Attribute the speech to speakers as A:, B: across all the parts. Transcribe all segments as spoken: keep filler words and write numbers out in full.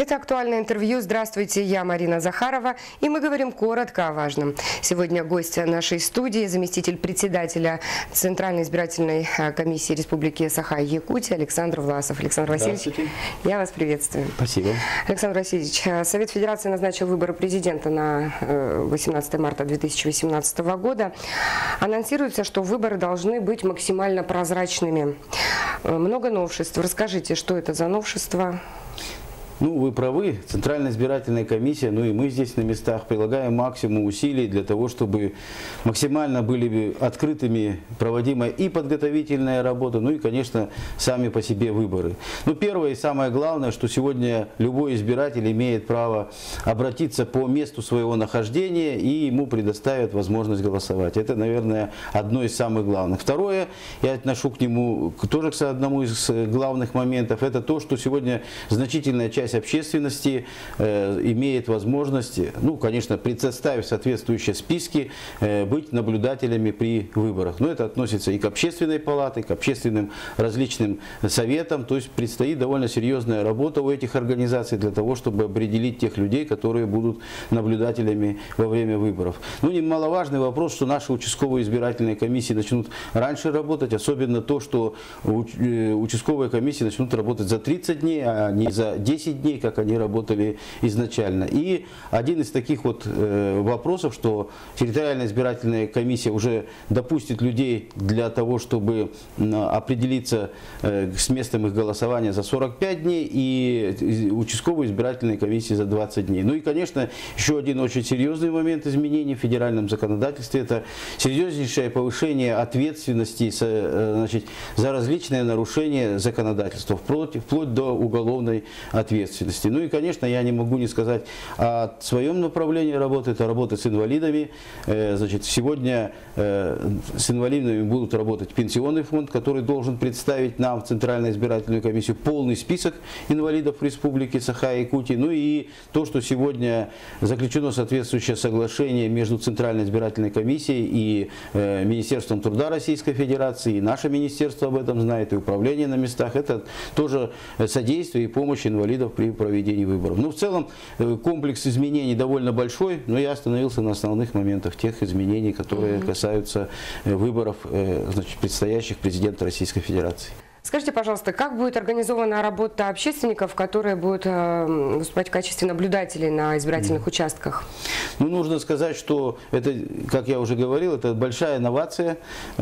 A: Это «Актуальное интервью». Здравствуйте, я Марина Захарова, и мы говорим коротко о важном. Сегодня гость нашей студии, заместитель председателя Центральной избирательной комиссии Республики Саха-Якутия Александр Власов. Александр Васильевич, я вас приветствую.
B: Спасибо.
A: Александр Васильевич, Совет Федерации назначил выборы президента на восемнадцатое марта две тысячи восемнадцатого года. Анонсируется, что выборы должны быть максимально прозрачными. Много новшеств. Расскажите, что это за новшества?
B: Ну, вы правы, Центральная избирательная комиссия, ну и мы здесь на местах прилагаем максимум усилий для того, чтобы максимально были открытыми проводима и подготовительная работа, ну и, конечно, сами по себе выборы. Ну, первое и самое главное, что сегодня любой избиратель имеет право обратиться по месту своего нахождения и ему предоставят возможность голосовать. Это, наверное, одно из самых главных. Второе, я отношу к нему тоже к одному из главных моментов, это то, что сегодня значительная часть общественности э, имеет возможность, ну, конечно, предоставив соответствующие списки, э, быть наблюдателями при выборах. Но это относится и к общественной палате, к общественным различным советам. То есть предстоит довольно серьезная работа у этих организаций для того, чтобы определить тех людей, которые будут наблюдателями во время выборов. Ну, немаловажный вопрос, что наши участковые избирательные комиссии начнут раньше работать, особенно то, что участковые комиссии начнут работать за тридцать дней, а не за десять дней, как они работали изначально. И один из таких вот э, вопросов, что территориальная избирательная комиссия уже допустит людей для того, чтобы э, определиться э, с местом их голосования за сорок пять дней, и участковые избирательные комиссии за двадцать дней. Ну и, конечно, еще один очень серьезный момент изменений в федеральном законодательстве – это серьезнейшее повышение ответственности э, значит, за различные нарушения законодательства, вплоть, вплоть до уголовной ответственности. Ну и, конечно, я не могу не сказать о своем направлении работы, это работа с инвалидами. Значит, сегодня с инвалидами будут работать пенсионный фонд, который должен представить нам в Центральную избирательную комиссию полный список инвалидов в Республике Саха-Якутия. Ну и то, что сегодня заключено соответствующее соглашение между Центральной избирательной комиссией и Министерством труда Российской Федерации, и наше министерство об этом знает, и управление на местах, это тоже содействие и помощь инвалидов при проведении выборов. Ну, в целом, комплекс изменений довольно большой, но я остановился на основных моментах тех изменений, которые mm-hmm. касаются выборов, значит, предстоящих президента Российской Федерации.
A: Скажите, пожалуйста, как будет организована работа общественников, которые будут выступать в качестве наблюдателей на избирательных mm. участках?
B: Ну, нужно сказать, что это, как я уже говорил, это большая инновация.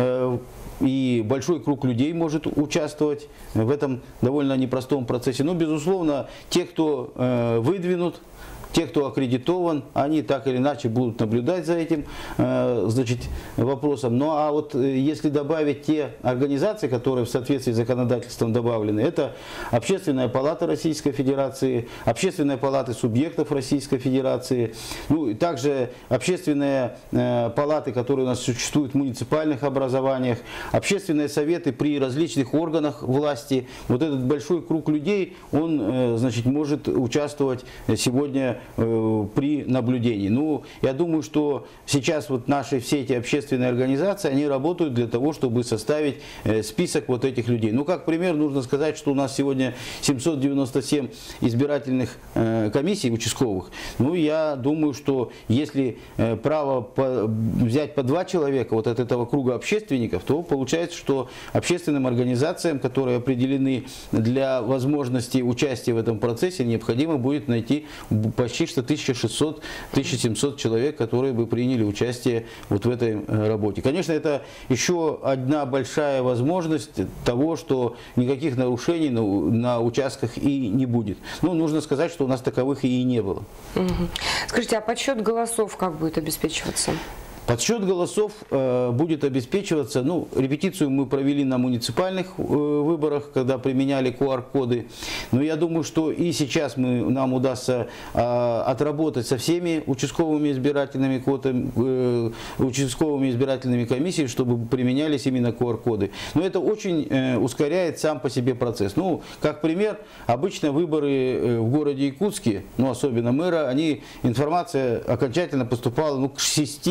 B: И большой круг людей может участвовать в этом довольно непростом процессе. Но, безусловно, те, кто э, выдвинут, те, кто аккредитован, они так или иначе будут наблюдать за этим э, значит, вопросом. Ну а вот э, если добавить те организации, которые в соответствии с законодательством добавлены, это Общественная палата Российской Федерации, Общественная палата субъектов Российской Федерации, ну и также общественные э, палаты, которые у нас существуют в муниципальных образованиях, общественные советы при различных органах власти. Вот этот большой круг людей, он э, значит, может участвовать сегодня при наблюдении. Ну, я думаю, что сейчас вот наши все эти общественные организации, они работают для того, чтобы составить список вот этих людей. Ну, как пример, нужно сказать, что у нас сегодня семьсот девяносто семь избирательных комиссий участковых. Ну, я думаю, что если право по, взять по два человека вот от этого круга общественников, то получается, что общественным организациям, которые определены для возможности участия в этом процессе, необходимо будет найти почти что тысяча шестьсот — тысяча семьсот человек, которые бы приняли участие вот в этой работе. Конечно, это еще одна большая возможность того, что никаких нарушений на, на участках и не будет. Ну, нужно сказать, что у нас таковых и не было.
A: Угу. Скажите, а подсчет голосов как будет обеспечиваться?
B: Подсчет голосов э, будет обеспечиваться, ну, репетицию мы провели на муниципальных э, выборах, когда применяли ку ар коды. Но я думаю, что и сейчас мы, нам удастся э, отработать со всеми участковыми избирательными кодами, э, участковыми избирательными комиссиями, чтобы применялись именно ку ар коды. Но это очень э, ускоряет сам по себе процесс. Ну, как пример, обычно выборы э, в городе Якутске, ну, особенно мэра, они, информация окончательно поступала ну, к шести — восьми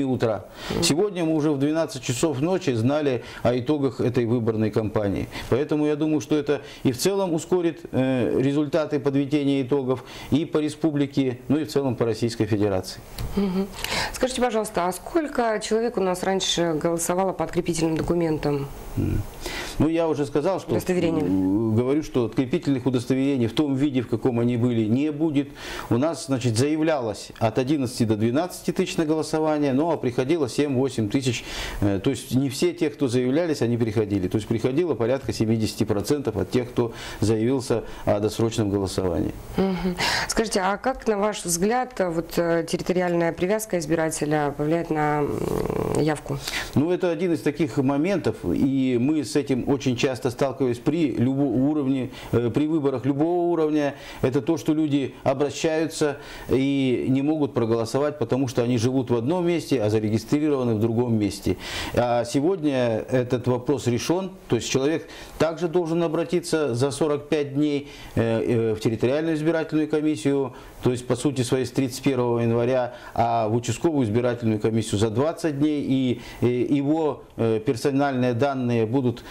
B: семи утра. Сегодня мы уже в двенадцать часов ночи знали о итогах этой выборной кампании. Поэтому я думаю, что это и в целом ускорит э, результаты подведения итогов и по республике, ну и в целом по Российской Федерации.
A: Угу. Скажите, пожалуйста, а сколько человек у нас раньше голосовало по открепительным документам?
B: Ну, я уже сказал, что говорю, что открепительных удостоверений в том виде, в каком они были, не будет. У нас, значит, заявлялось от одиннадцати до двенадцати тысяч на голосование, ну, а приходило семь-восемь тысяч. То есть не все те, кто заявлялись, они приходили. То есть приходило порядка семидесяти процентов от тех, кто заявился о досрочном голосовании.
A: Угу. Скажите, а как, на ваш взгляд, вот территориальная привязка избирателя повлияет на явку?
B: Ну, это один из таких моментов, и мы с этим очень часто сталкивались при любом уровне, при выборах любого уровня. Это то, что люди обращаются и не могут проголосовать, потому что они живут в одном месте, а зарегистрированы в другом месте. А сегодня этот вопрос решен, то есть человек также должен обратиться за сорок пять дней в территориальную избирательную комиссию, то есть по сути своей с тридцать первого января, а в участковую избирательную комиссию за двадцать дней, и его персональные данные будут,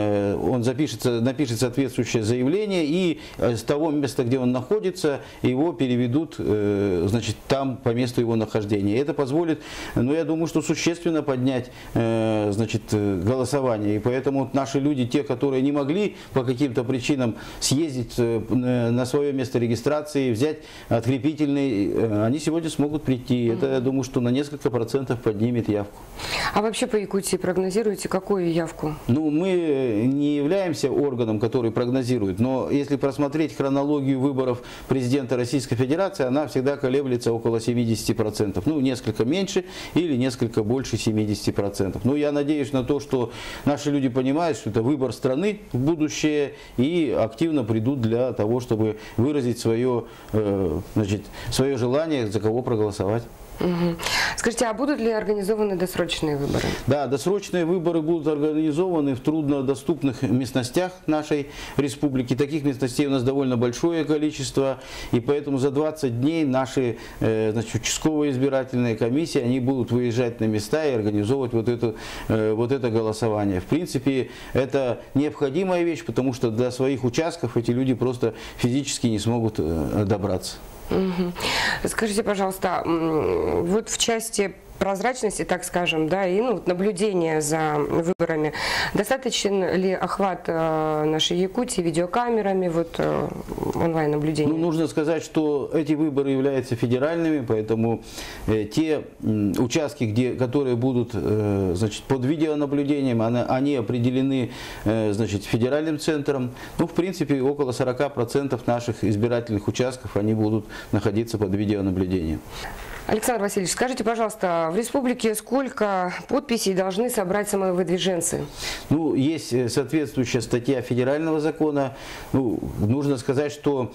B: он запишется, напишет соответствующее заявление, и с того места, где он находится, его переведут, значит, там по месту его нахождения. Это позволит, ну, я думаю, что существенно поднять, значит, голосование. И поэтому наши люди, те, которые не могли по каким-то причинам съездить на свое место регистрации, взять открепительный, они сегодня смогут прийти. Это, я думаю, что на несколько процентов поднимет явку.
A: А вообще по Якутии прогнозируете какую явку? Ну,
B: мы не являемся органом, который прогнозирует, но если просмотреть хронологию выборов президента Российской Федерации, она всегда колеблется около семидесяти процентов. Ну, несколько меньше или несколько больше семидесяти процентов. Ну, я надеюсь на то, что наши люди понимают, что это выбор страны в будущее, и активно придут для того, чтобы выразить свое, значит, свое желание, за кого проголосовать.
A: Угу. Скажите, а будут ли организованы досрочные выборы?
B: Да, досрочные выборы будут организованы в труднодоступных местностях нашей республики. Таких местностей у нас довольно большое количество, и поэтому за двадцать дней наши, значит, участковые избирательные комиссии, они будут выезжать на места и организовывать вот это, вот это голосование. В принципе, это необходимая вещь, потому что до своих участков эти люди просто физически не смогут добраться.
A: Угу. Скажите, пожалуйста, вот в части прозрачности, так скажем, да, и ну, наблюдения за выборами, достаточен ли охват э, нашей Якутии видеокамерами, вот э, онлайн-наблюдения? Ну,
B: нужно сказать, что эти выборы являются федеральными, поэтому э, те э, участки, где, которые будут э, значит, под видеонаблюдением, они, они определены э, значит, федеральным центром. Ну, в принципе, около сорока процентов наших избирательных участков они будут находиться под видеонаблюдением.
A: Александр Васильевич, скажите, пожалуйста, в республике сколько подписей должны собрать самовыдвиженцы?
B: Ну, есть соответствующая статья федерального закона. Ну, нужно сказать, что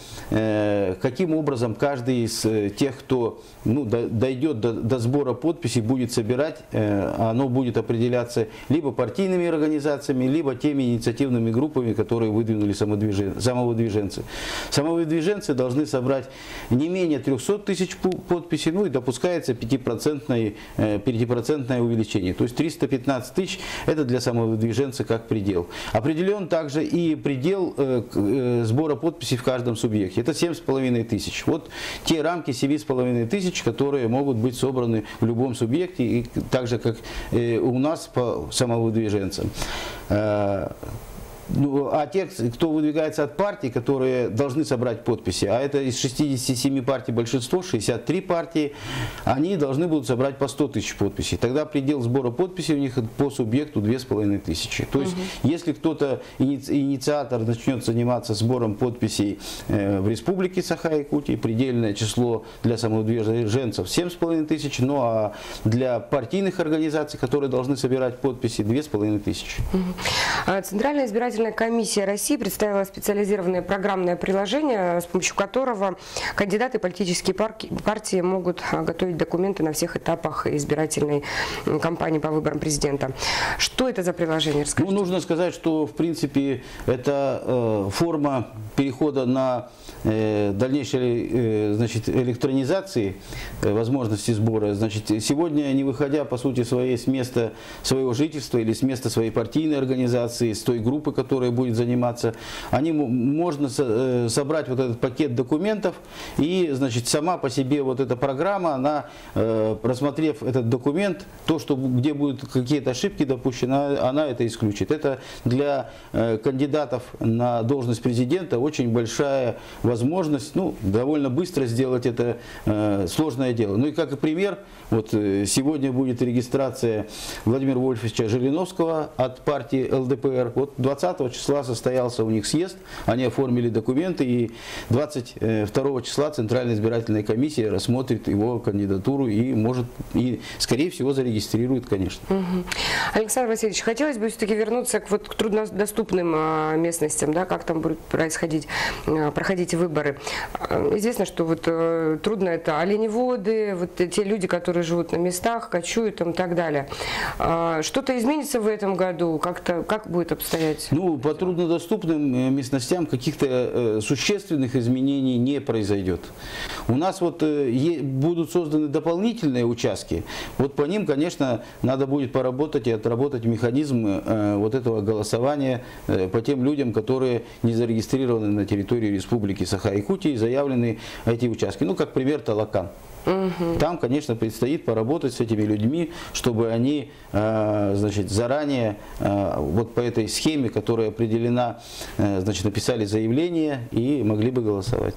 B: э, каким образом каждый из э, тех, кто ну, до, дойдет до, до сбора подписей, будет собирать, э, оно будет определяться либо партийными организациями, либо теми инициативными группами, которые выдвинули самовыдвижен, самовыдвиженцы. Самовыдвиженцы должны собрать не менее трёхсот тысяч подписей, ну и допускается пятипроцентное увеличение. То есть триста пятнадцать тысяч это для самовыдвиженца как предел. Определен также и предел сбора подписей в каждом субъекте. Это семь с половиной тысяч. Вот те рамки семи с половиной тысяч, которые могут быть собраны в любом субъекте, и так же как у нас по самовыдвиженцам. Ну, а те, кто выдвигается от партий, которые должны собрать подписи, а это из шестидесяти семи партий большинство, шестьдесят три партии, они должны будут собрать по сто тысяч подписей. Тогда предел сбора подписей у них по субъекту две с половиной тысячи. То есть, угу. если кто-то, инициатор, начнет заниматься сбором подписей э, в республике Саха-Якутия, предельное число для самовыдвиженцев семь с половиной тысяч, ну а для партийных организаций, которые должны собирать подписи, две с половиной тысячи.
A: Угу. Центральная избирательная избирательная комиссия России представила специализированное программное приложение, с помощью которого кандидаты и политические партии могут готовить документы на всех этапах избирательной кампании по выборам президента. Что это за приложение? Расскажите.
B: Ну, нужно сказать, что в принципе это э, форма перехода на э, дальнейшей э, значит, электронизации э, возможности сбора. Значит, сегодня, не выходя по сути своей с места своего жительства или с места своей партийной организации, с той группы, которая будет заниматься, они можно со, э, собрать вот этот пакет документов, и значит, сама по себе вот эта программа, она, э, просмотрев этот документ, то, что, где будут какие-то ошибки допущены, она это исключит. Это для э, кандидатов на должность президента очень большая возможность, ну, довольно быстро сделать это э, сложное дело. Ну и как и пример, вот э, сегодня будет регистрация Владимира Вольфовича Жириновского от партии эл дэ пэ эр. Вот двадцатого числа состоялся у них съезд, они оформили документы, и двадцать второго числа Центральная избирательная комиссия рассмотрит его кандидатуру и может, и скорее всего зарегистрирует, конечно.
A: Угу. Александр Васильевич, хотелось бы все-таки вернуться к, вот, к труднодоступным а, местностям, да, как там будут происходить, а, проходить выборы. Известно, что вот а, трудно это оленеводы, вот те люди, которые живут на местах, кочуют там, и так далее. А, что-то изменится в этом году? Как-то, как будет обстоять?
B: Ну, по труднодоступным местностям каких-то э, существенных изменений не произойдет. У нас вот э, е, будут созданы дополнительные участки. Вот по ним, конечно, надо будет поработать и отработать механизм э, вот этого голосования э, по тем людям, которые не зарегистрированы на территории Республики Саха-Якутия, заявлены эти участки. Ну, как пример, Талакан. Угу. Там, конечно, предстоит поработать с этими людьми, чтобы они э, значит, заранее э, вот по этой схеме, которая определена, э, значит, написали заявление и могли бы голосовать.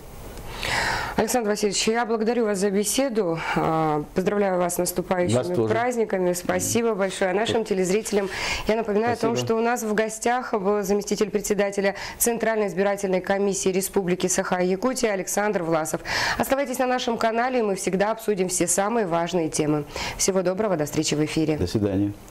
A: Александр Васильевич, я благодарю вас за беседу. Поздравляю вас с наступающими праздниками. Спасибо большое. А нашим телезрителям я напоминаю Спасибо. о том, что у нас в гостях был заместитель председателя Центральной избирательной комиссии Республики Саха-Якутия Александр Власов. Оставайтесь на нашем канале, и мы всегда обсудим все самые важные темы. Всего доброго, до встречи в эфире.
B: До свидания.